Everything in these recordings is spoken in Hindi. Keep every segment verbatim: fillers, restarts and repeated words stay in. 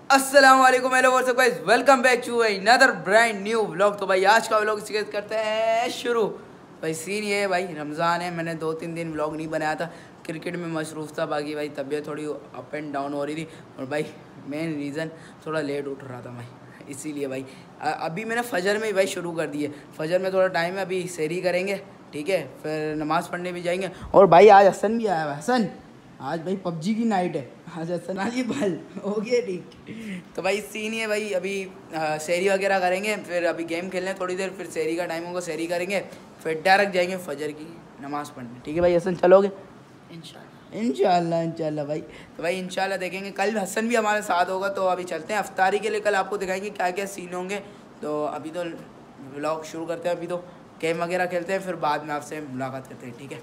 अस्सलाम वालेकुम, hello what's up guys, welcome back to another brand new vlog. तो भाई आज का व्लॉग इसी करते हैं शुरू। भाई सीन ये है, भाई रमज़ान है, मैंने दो तीन दिन व्लॉग नहीं बनाया था, क्रिकेट में मसरूफ़ था। बाकी भाई तबीयत थोड़ी अप एंड डाउन हो रही थी और भाई मेन रीज़न थोड़ा लेट उठ रहा था भाई, इसीलिए भाई अभी मैंने फ़जर में ही भाई शुरू कर दी है। फ़जर में थोड़ा टाइम है, अभी सहरी करेंगे, ठीक है, फिर नमाज़ पढ़ने भी जाएंगे। और भाई आज हसन भी आया हुआ है। हसन आज भाई पबजी की नाइट है, आज हसन आली बल हो गया ठीक। तो भाई सीन ये भाई अभी सहरी वगैरह करेंगे, फिर अभी गेम खेलने थोड़ी देर, फिर सहरी का टाइम होगा, सहरी करेंगे, फिर डायरेक्ट जाएंगे फ़जर की नमाज़ पढ़ने। ठीक है भाई हसन, चलोगे? इंशाल्लाह इंशाल्लाह इंशाल्लाह भाई। तो भाई इंशाल्लाह देखेंगे, कल हसन भी हमारे साथ होगा। तो अभी चलते हैं अफ्तारी के लिए, कल आपको दिखाएंगे क्या क्या सीन होंगे। तो अभी तो व्लॉग शुरू करते हैं, अभी तो गेम वगैरह खेलते हैं, फिर बाद में आपसे मुलाकात करते हैं, ठीक है।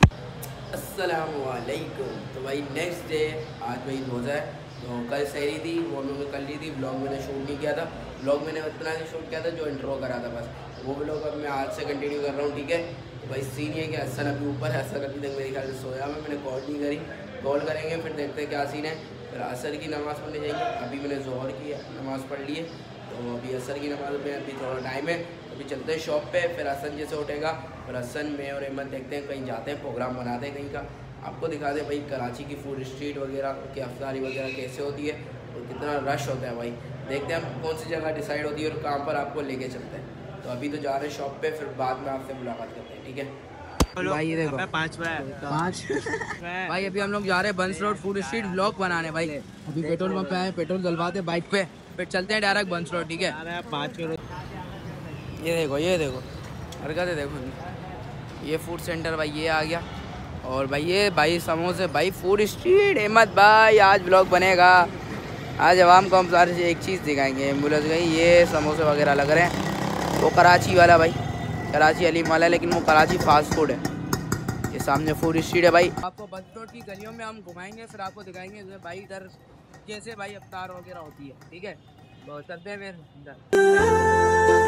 अस्सलामुअलैकुम। तो भाई नेक्स्ट डे आज भाई रोज़ा है, तो कल सहरी थी, वो हम लोगों ने कर ली थी। व्लॉग मैंने शूट नहीं किया था, व्लॉग मैंने उतना ही शूट किया था जो इंट्रो करा था बस, वो व्लॉग अब मैं आज से कंटिन्यू कर रहा हूँ, ठीक है। तो भाई सीन ये कि हसन अभी ऊपर है, हसन अभी तक मेरे ख्याल से सोया में, मैंने कॉल नहीं करी, कॉल करेंगे फिर देखते हैं क्या सीन है। फिर असर की नमाज़ पढ़ने जाएंगे, अभी मैंने ज़ोहर की नमाज़ पढ़ ली है, तो अभी असर की नमाज़ में अभी थोड़ा टाइम है, अभी चलते हैं शॉप पे। फिर हसन जैसे उठेगा, फिर हसन मैं और अहमद देखते हैं कहीं जाते हैं, प्रोग्राम बनाते हैं कहीं का, आपको दिखा दें भाई कराची की फूड स्ट्रीट वगैरह की अफ्तारी वगैरह कैसे होती है और कितना रश होता है भाई। देखते हैं हम कौन सी जगह डिसाइड होती है और कहाँ पर आपको लेके चलते हैं। तो अभी तो जा रहे हैं शॉप पे, फिर बाद में आपसे मुलाकात करते हैं, ठीक है भाई। ये देखो पाँच पाँच भाई अभी हम लोग जा रहे हैं Burns Road food street vlog बनाने भाई। अभी पेट्रोल पंप पे आए, पेट्रोल डलवाते बाइक पे, फिर चलते हैं डायरेक्ट बंस रोड, ठीक है। पाँच ये देखो ये देखो हरकत देखो, ये फूड सेंटर भाई ये आ गया। और भाई ये भाई समोसे भाई फूड स्ट्रीट। अहमद भाई आज व्लॉग बनेगा, आज आवाम को हम सारे एक चीज़ दिखाएंगे। एम्बुलेंस गई, ये समोसे वगैरह लग रहे हैं, वो कराची वाला भाई, कराची अलीम वाला, लेकिन वो कराची फास्ट फूड है। ये सामने फूड स्ट्रीट है भाई। आपको बस रोड की गलियों में हम घुमाएंगे, फिर आपको दिखाएंगे भाई इधर कैसे भाई अफ्तार वगैरह होती है, ठीक है। तो चलते हैं फिर अंदर।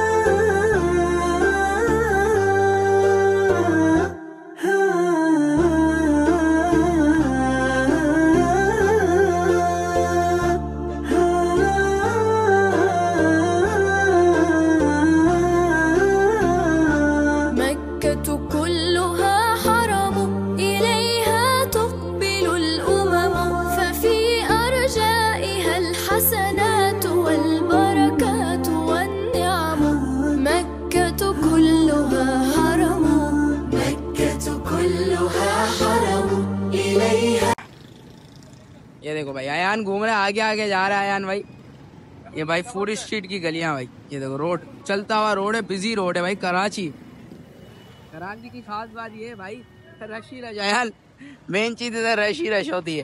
ये देखो भाई आयान घूम रहा है, आगे आगे जा रहा है आयान भाई। ये भाई फूड स्ट्रीट की गलियां भाई, ये देखो रोड चलता हुआ रोड है, बिजी रोड है भाई कराची। कराची की खास बात ये है भाई, रश ही रश आयान, मेन चीज इधर रश ही रश होती है।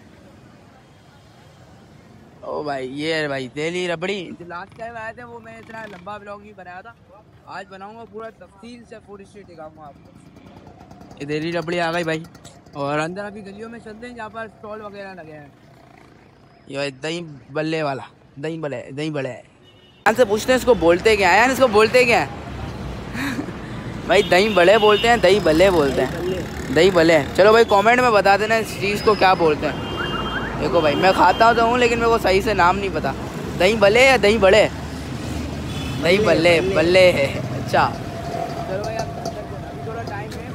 ओ भाई ये है भाई दिल्ली रबड़ी, लास्ट टाइम आए थे वो मैं इतना लंबा ब्लॉग नहीं बनाया था, आज बनाऊंगा पूरा तफसील से फूड स्ट्रीट दिखाऊंगा आपको। ये दिल्ली रबड़ी आ गई भाई, और अंदर अभी गलियों में चलते हैं जहाँ पर स्टॉल वगैरह लगे हैं। ये दही बल्ले वाला, दही बल्ले दही बड़े है, से पूछते हैं इसको बोलते क्या है, इसको बोलते क्या है भाई? दही बड़े बोलते हैं, दही बल्ले बोलते हैं, दही बल्ले। चलो भाई कमेंट में बता देना इस चीज़ को क्या बोलते हैं। देखो भाई मैं खाता तो हूँ, लेकिन मेरे को सही से नाम नहीं पता, दही बल्ले या दही बड़े? दही बल्ले बल्ले है, अच्छा। चलो भाई थोड़ा टाइम है।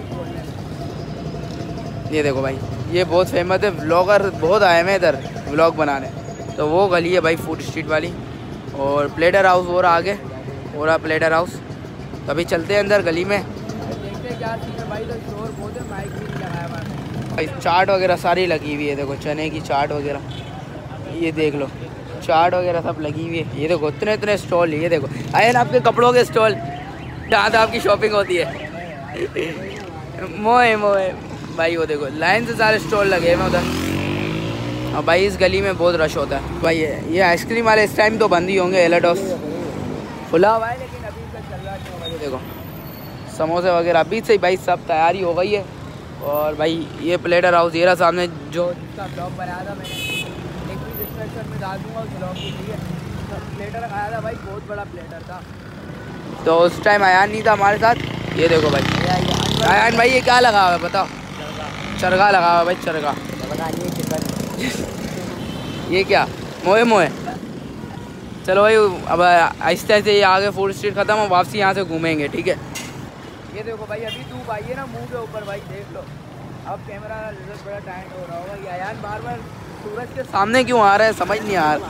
ये देखो भाई ये बहुत फेमस है, व्लॉगर बहुत आए हैं इधर व्लॉग बनाने, तो वो गली है भाई फूड स्ट्रीट वाली। और प्लेटर हाउस और आगे हो रहा प्लेटर हाउस, तो अभी चलते हैं अंदर गली में, देखते हैं क्या चीज़ है भाई। तो शोर बहुत है, माइक भी नहीं लगाया भाई। चाट वगैरह सारी लगी हुई है, देखो चने की चाट वगैरह, ये देख लो चाट वगैरह सब लगी हुई है। ये देखो इतने इतने स्टॉल, ये देखो आए ना आपके कपड़ों के स्टॉल, जहाँ तो आपकी शॉपिंग होती है। मोए मोए भाई, वो देखो लाइन से सारे स्टॉल लगे हैं उधर। और भाई इस गली में बहुत रश होता है भाई। ये ये आइसक्रीम वाले इस टाइम तो बंद ही होंगे, एलाडोस खुला हुआ है लेकिन अभी तक चल रहा है। भाई देखो समोसे वगैरह अभी से भाई सब तैयारी हो गई है। और भाई ये प्लेटर हाउस ये रहा सामने, जो जिसका ब्लॉग बनाया था मैंने, एक भी डिस्क्रिप्शन में डाल दूँगा उस ब्लॉग के लिए। प्लेटर आया था भाई, बहुत बड़ा प्लेटर था, तो उस टाइम आयान नहीं था हमारे साथ। ये देखो भाई आयान भाई ये क्या लगा हुआ है बताओ? चरगा लगा हुआ भाई, चरगा। ये क्या मोए मोए। चलो भाई अब आहिस्ते आहिस्ते ये आगे फूड स्ट्रीट ख़त्म और वापसी यहाँ से घूमेंगे, ठीक है। ये देखो भाई अभी धूप आई है ना मुंह के ऊपर भाई, देख लो। अब कैमरा बड़ा टाइट हो रहा होगा, ये यार बार बार सूरज के सामने क्यों आ रहा है समझ नहीं आ रहा।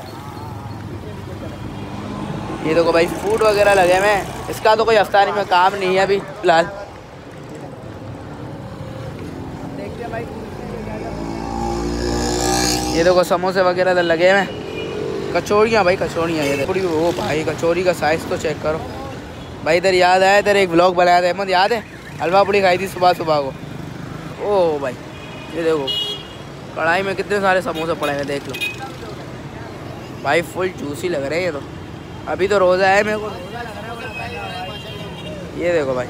ये देखो भाई फूड वगैरह लगे हुए हैं, इसका तो कोई अफ्तारी में काम नहीं है अभी फिलहाल। देखते हैं भाई। ये देखो समोसे वगैरह तो लगे हुए हैं, कचौड़ियाँ भाई कचौड़ियाँ। ये देखो वो भाई कचौड़ी का साइज़ तो चेक करो भाई। इधर याद आया इधर एक व्लॉग बनाया था अहमद, याद है? हलवा पूड़ी खाई थी सुबह सुबह को। ओ भाई ये देखो कढ़ाई में कितने सारे समोसे पड़े हैं, देख लो भाई। फुल जूसी लग रहे हैं ये तो। अभी तो रोज़ा है मेरे को, ये देखो भाई।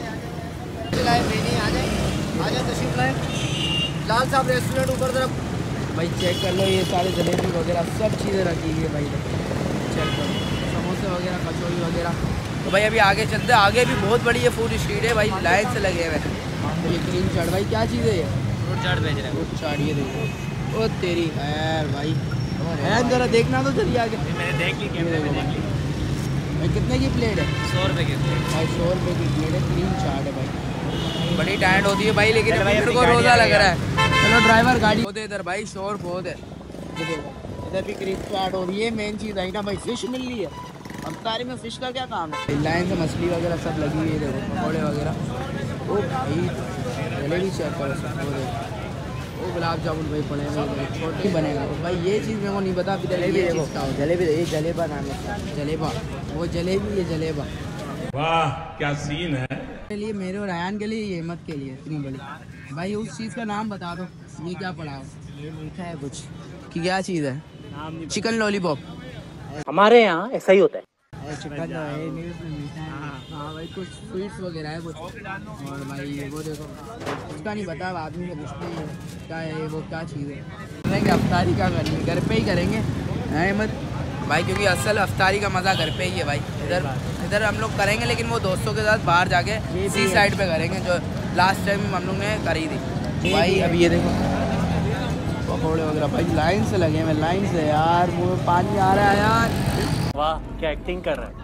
लाल साहब रेस्टोरेंट ऊपर तरफ भाई चेक कर लो, ये सारे जलेबी वगैरह सब चीज़ें रखी हुई है भाई। चेक करो समोसे वगैरह कचौड़ी वगैरह। तो भाई अभी आगे चलते हैं, आगे भी बहुत बड़ी ये फूड स्ट्रीट है भाई, लाइन से लगे हुए हैं। ये क्रीम चाट भाई क्या चीज़ है ये? फ्रूट चाट बेच रहे हैं। फ्रूट चाट ये देखो, ओ तेरी खैर भाई है जरा देखना तो चलिए आगे। मैंने देख ली कैमरे में देख ली भाई। कितने की प्लेट है? सौ रुपये की भाई, सौ रुपये की प्लेट है। क्रीम चाट है भाई, बड़ी टाइट होती है भाई, लेकिन मेरे को रोज़ा लग रहा है। चलो ड्राइवर गाड़ी होते इधर भाई, शोर बहुत है। इधर भी क्रीम चाट हो रही है, मेन चीज़ आई ना भाई फिश मिल रही है। अफ्तारी में फ़िश का क्या काम है? लाइन से मछली वगैरह सब लगी हुई है, देखो पकौड़े वगैरह। ओ भाई जलेबी चेक करो सब, वो देखो वो गुलाब जामुन भाई पड़े हुए छोटे बनेगा तो भाई। ये चीज़ मेरे को नहीं पता। जलेबी देखो, जलेबी ये जलेबा नाम है, जलेबा वो जलेबी, ये जलेबा। वाह क्या सीन है। के लिए मेरे और अयान के लिए, ये हिम्मत के लिए इतनी बड़ी भाई। उस चीज़ का नाम बता दो, ये क्या पड़ा हो? ये मीठा है कुछ कि क्या चीज़ है? Chicken lollipop. हमारे यहाँ ऐसा ही होता है। चिकन तो है नहीं उसमें, मीठा है। हाँ भाई कुछ स्वीट्स वगैरह है कुछ। और भाई वो देखो उसका नहीं पता, आदमी को पूछते हैं क्या है वो, क्या चीज़ है। करेंगे अफ्तारी क्या करनी है, घर पे ही करेंगे अहमद भाई, क्योंकि असल अफ्तारी का मज़ा घर पे ही है भाई। इधर इधर हम लोग करेंगे लेकिन वो दोस्तों के साथ बाहर जाके सी साइड पे करेंगे, जो लास्ट टाइम हम लोग ने करी थी भाई। अभी ये देखो पकौड़े वगैरह भाई लाइन से लगे हैं, लाइन से यार मुँह में पानी आ रहा है यार। वाह क्या एक्टिंग कर रहा है।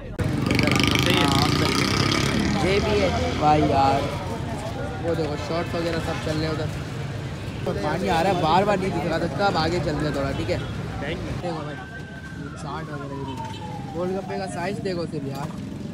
ये भी है भाई यार, वो देखो शॉर्ट्स वगैरह सब चल रहे हैं उधर, तो पानी आ रहा है बार बार नहीं दिख रहा था। अब आगे चलते हैं थोड़ा, ठीक है। देखो भाई चाट वगैरह, गोलगप्पे का साइज देखो सिर्फ यार।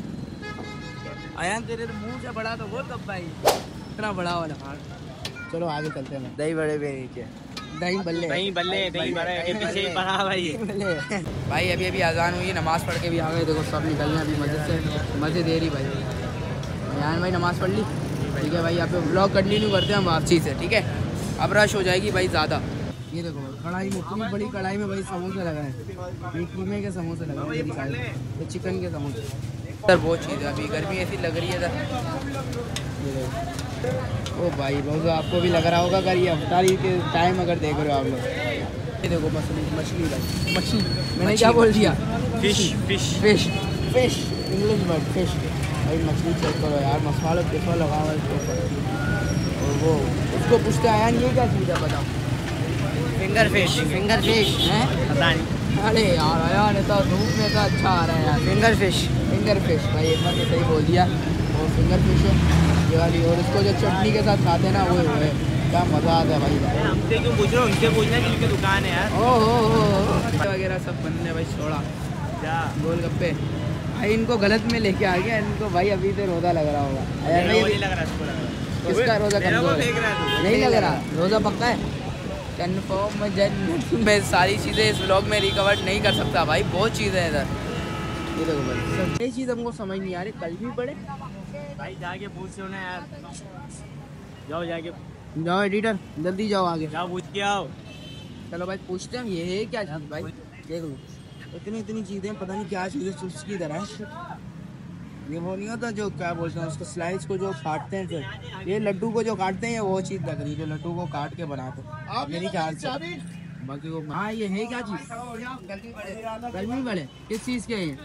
आयान तेरे मुंह से बड़ा तो वो तब भाई, इतना बड़ा वाला। चलो आगे चलते हैं। दही बड़े पे नीचे दही बल्ले, दही बल्ले, दही बड़े के पीछे ही पड़ा भाई। भाई अभी अभी अजान हुई, नमाज़ पढ़ के भी आ गए। देखो सब निकल रहे हैं अभी मस्जिद से, मस्जिद दे रही भाई। यार भाई नमाज़ पढ़ ली, ठीक है भाई। यहाँ पे ब्लॉग कंटिन्यू करते हैं हम वापसी से, ठीक है। अब रश हो जाएगी भाई ज़्यादा। ये देखो भाई कढ़ाई में, इतनी बड़ी कढ़ाई में भाई समोसे लगा है। ये कीमे के समोसे लगा है, ये चिकन के समोसे सर, बहुत चीज़ है। अभी गर्मी ऐसी लग रही है सर। ये देखो ओ भाई रोज़ा आपको भी लग रहा होगा अगर ये अफ्तारी के टाइम अगर देख रहे हो आप लोग। ये देखो मछली, मछली भाई मछली, मैंने क्या बोल दिया? Fish fish fish fish English word fish भाई। मछली चेक करो यार, मसाला कैसा लगा हुआ है इसके ऊपर। और वो उसको पूछते आया ये क्या चीज़ है बताओ? Finger fish. फिंगर फिश है, पता नहीं। अरे यार यार ये तो धूप में तो अच्छा आ रहा है यार। फिंगर फिश, फिंगर फिश भाई एक बार तो सही बोल दिया। और फिंगर फिश है ये वाली, और इसको जो चटनी के साथ खाते हैं ना वो है, क्या मज़ा आता है भाई। हमसे क्यों पूछ रहे हो, उनसे पूछना कि उनकी दुकान है यार। ओ हो हो वगैरह सब बनने भाई, छोड़ा गोलगप्पे भाई। इनको गलत में लेके आ गया इनको भाई, अभी से रोज़ा लग रहा होगा। नहीं लग रहा, इसको लग रहा। किसका रोज़ा कमजोर है? नहीं लग रहा, रोज़ा पक्का है कन्फर्म। जन मैं सारी चीज़ें इस व्लॉग में रिकवर नहीं कर सकता भाई, बहुत चीज़ें हैं इधर। ये देखो भाई ये चीज़ हमको समझ नहीं आ रही, कल भी पड़े भाई जाके पूछ लो ना यार, जाओ जाके जाओ एडिटर जल्दी जाओ आगे जाओ पूछ के आओ। चलो भाई पूछते हैं ये है क्या चीज़ भाई। देख लो इतनी इतनी चीज़ें, पता नहीं क्या चीज़ें चिप्स की तरह है। ये वो नहीं होता जो क्या बोलते हैं उसको, स्लाइस को जो काटते हैं, फिर ये लड्डू को जो काटते हैं, ये वो चीज़ लग रही है जो लड्डू को काट के बनाते हैं मेरी ख्याल से। बाकी वो हाँ ये है क्या चीज़? गर्मी बड़े किस चीज़ के हैं?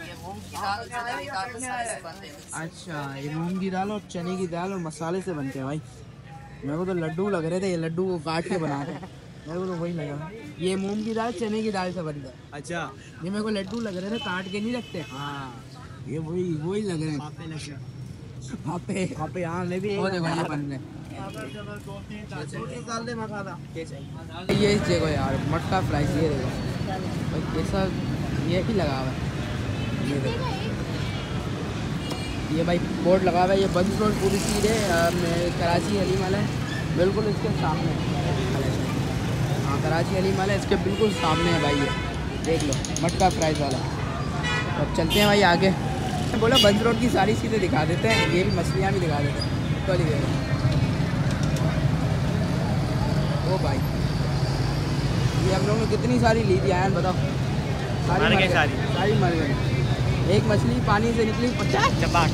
अच्छा ये मूंग की दाल और चने की दाल और मसाले से बनते हैं भाई। मेरे को तो लड्डू लग रहे थे, ये लड्डू को काट के बनाते हैं, मेरे को तो वही लगा। ये मूंग की दाल चने की दाल से बनता है। अच्छा ये मेरे को लड्डू लग रहे थे, काट के नहीं रखते। हाँ ये वही वही लग रहे हैं। पापे लग रहे पापे पापे यहाँ में भी वो देखो ये बन रहे। डाल दे मसाला ये देखो यार मटका फ्राई, ये देखो भाई कैसा ये ही लगा हुआ है। ये देखो ये भाई बोर्ड लगा हुआ है, ये बंद रोड पूरी चीज़ है कराची हलीम वाला है, बिल्कुल इसके सामने। हाँ कराची हलीम वाला है, इसके बिल्कुल सामने है भाई, ये देख लो मटका फ्राइज वाला। अब चलते हैं भाई आगे। बोला बंद रोड की सारी चीज़ें दिखा देते हैं, ये भी मछलियाँ भी दिखा देते हैं। चलिए देखो ओ भाई ये हम लोगों ने कितनी सारी ली थी आयन बताओ। सारी मर मर गई, गई, सारी। सारी मर गई। एक मछली पानी से निकली पचास चपाक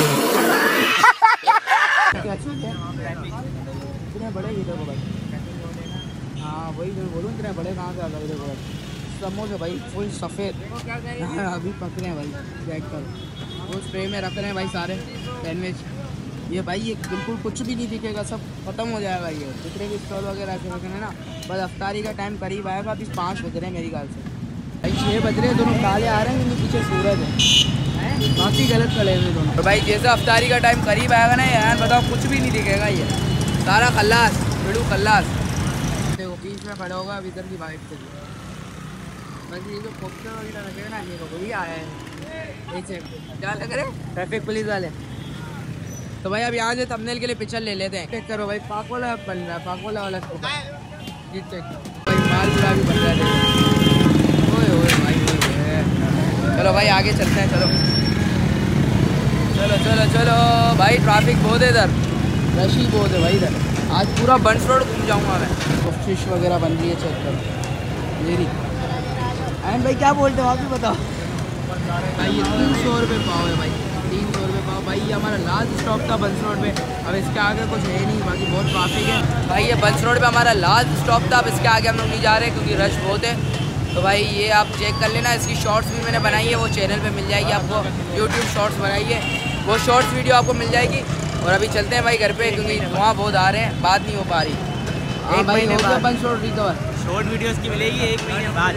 इतने बड़े वीडियो को भाई। हाँ वही मैं बोलूँ, इतने बड़े कहाँ से आ गए देखो भाई। समोसे भाई फुल सफ़ेद अभी पक रहे हैं भाई, चेक करो। वो स्प्रे में रख रहे हैं भाई सारे सैंडविच। ये भाई ये बिल्कुल कुछ भी नहीं दिखेगा, सब खत्म हो जाएगा। ये जितने भी स्टॉल वगैरह ऐसे रखे हैं ना, बस अफ्तारी का टाइम करीब आएगा। अभी पाँच बज रहे हैं मेरी ख्याल से भाई, छः बज रहे हैं। दोनों काले आ रहे हैं क्योंकि पीछे सूरज है, काफ़ी गलत खड़े हुए दोनों। तो भाई जैसे अफ्तारी का टाइम करीब आएगा ना यार, बताओ कुछ भी नहीं दिखेगा, ये सारा खल्लास बिड़ू खल्लास। देखो बीच में खड़ा होगा अब इधर की बाइक से बस, ये जो पोस्टर वगैरह लगेगा ना, ये वही आया है। क्या लग रहे ट्रैफिक पुलिस वाले। तो भाई अब यहाँ से थंबनेल के लिए पिक्चर ले लेते हैं। चेक करो भाई पाक वाला बन रहा है, पाक वाला वाला जी चेक भाई माल पूरा भी बन रहा है। ओए ओए भाई ओए। चलो भाई आगे चलते हैं, चलो चलो चलो चलो भाई। ट्रैफिक बहुत है इधर, रश ही बहुत है भाई इधर। आज पूरा बंस रोड घूम जाऊँगा मैं। तो फिश वगैरह बन रही है, चेक करो मेरी। एंड भाई क्या बोलते हो आप भी बताओ भाई। ये तीन सौ रुपये पाव है भाई, तीन सौ रुपये पाव भाई। ये हमारा लास्ट स्टॉप था बंस रोड पे, अब इसके आगे कुछ है नहीं, बाकी बहुत ट्रैफिक है भाई। ये बंस रोड पे हमारा लास्ट स्टॉप था, अब इसके आगे हम लोग नहीं जा रहे क्योंकि रश बहुत है। तो भाई ये आप चेक कर लेना, इसकी शॉर्ट्स भी मैंने बनाई है, वो चैनल पे मिल जाएगी आपको। यूट्यूब शॉर्ट्स बनाई है, वो शॉर्ट्स वीडियो आपको मिल जाएगी। और अभी चलते हैं भाई घर पे क्योंकि वहाँ बहुत आ रहे हैं, बात नहीं हो पा रही। एक महीने बाद Burns Road recover short videos की मिलेगी एक महीने बाद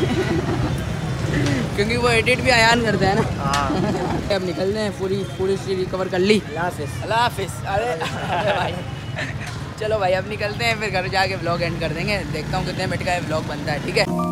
क्योंकि वो एडिट भी आयान करता है ना। हाँ अब निकलते हैं, पूरी पूरी स्ट्रीट रिकवर कर ली। अल्लाह हाफिज़। अल्लाह हाफिज़। अरे अरे भाई चलो भाई अब निकलते हैं, फिर घर जाके व्लॉग एंड कर देंगे। देखता हूँ कितने मिनट का व्लॉग बनता है, ठीक है।